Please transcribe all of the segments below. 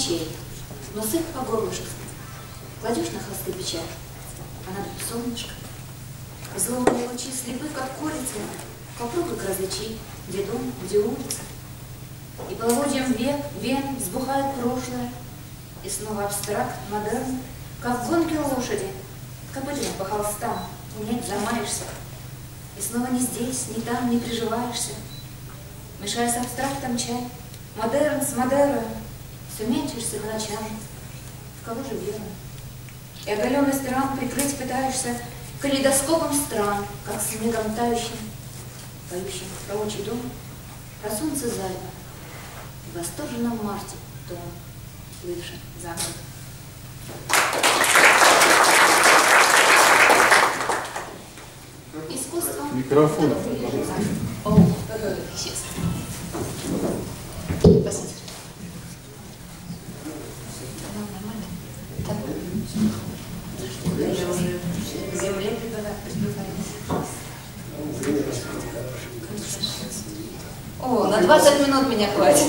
ночей, но сыпь по горлышку. Кладешь на холсты печаль, а над солнышко. Злобные лучи слепы, как курицы, попробуй-ка различи, где дом, где улица. И половодьем вен взбухает прошлое, и снова абстракт, модерн, как в гонке лошади, копытами по холстам, унять замаешься. И снова ни здесь, ни там не приживаешься. Мешая с абстрактом чай, модерн с модерном, все мячишься по ночам. В кого же верно? И оголенный стран прикрыть пытаешься калейдоскопом стран, как снегом тающим, поющим про отчий дом, про солнце зальва, в восторженном марте том, плывшим за год. Искусство. Микрофон. О, сейчас. Спасибо. Нормально. Так. Я уже к земле прибываю. О, на 20 минут меня хватит.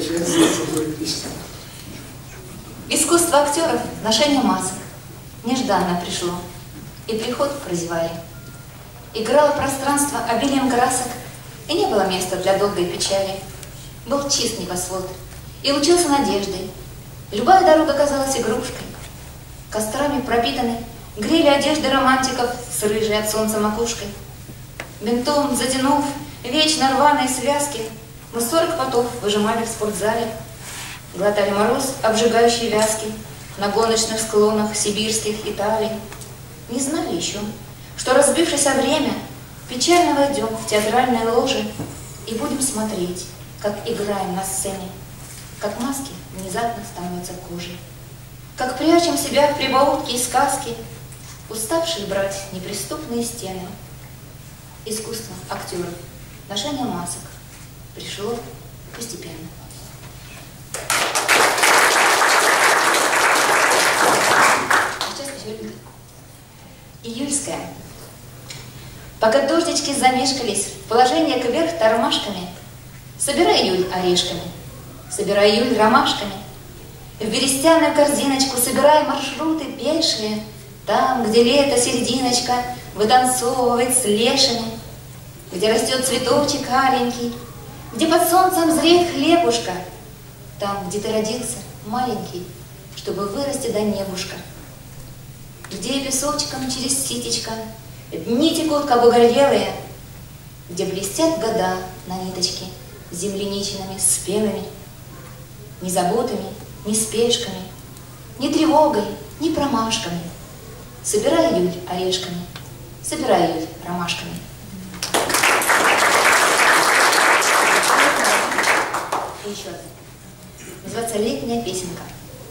Искусство актеров – ношение масок. Нежданно пришло, и приход прозевали. Играло пространство обилием красок, и не было места для долгой печали. Был чист небосвод, и лучился надеждой. Любая дорога казалась игрушкой. Кострами пропитаны грели одежды романтиков с рыжей от солнца макушкой. Бинтом затянув вечно рваные связки, мы 40 потов выжимали в спортзале. Глотали мороз, обжигающий вязки, на гоночных склонах сибирских Италий. Не знали еще, что, разбившись о время, печально войдем в театральные ложи и будем смотреть, как играем на сцене, как маски внезапно становятся кожей, как прячем себя в прибаутки и сказки, уставшие брать неприступные стены. Искусство актеров, ношение масок пришло постепенно. Июльская. Пока дождички замешкались в положение кверх тормашками, собирай июль орешками, собирай июль ромашками, в берестяную корзиночку собирай маршруты пешие, там, где лето серединочка вытанцовывает с лешими, где растет цветочек аленький, где под солнцем зреет хлебушка, там, где ты родился маленький, чтобы вырасти до небушка, где песочком через ситечко дни текут, как угорелые, где блестят года на ниточке земляничными спелыми, ни заботами, ни спешками, ни тревогой, ни промашками. Собирай июль орешками, собирай июль ромашками. И еще одна. Называется «Летняя песенка».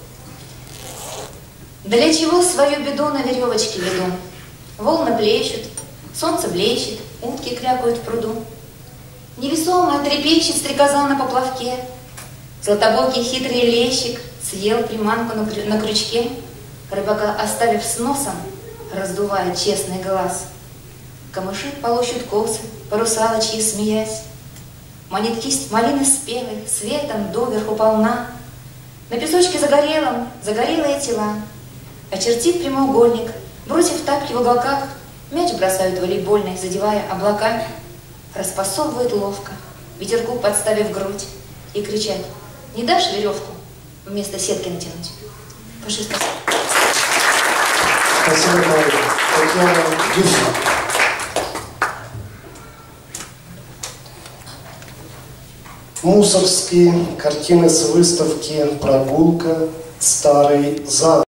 Для чего свою беду на веревочке веду? Волны блещут, солнце блещет, утки крякают в пруду. Невесомо трепещет стрекоза на поплавке. Златобокий хитрый лещик съел приманку на крючке. Рыбака, оставив с носом, раздувает честный глаз. Камыши полощут косы, по-русалочьи смеясь. Манит кисть малины спелой, светом доверху полна. На песочке загорелом загорелые тела. Очертив прямоугольник, бросив тапки в уголках, мяч бросают волейбольный, задевая облака. Распасовывает ловко, ветерку подставив грудь, и кричать: «Не дашь веревку вместо сетки натянуть?» Большое спасибо. Спасибо, Мария. Татьяна Юсова. Мусорские картины с выставки «Прогулка. Старый зад».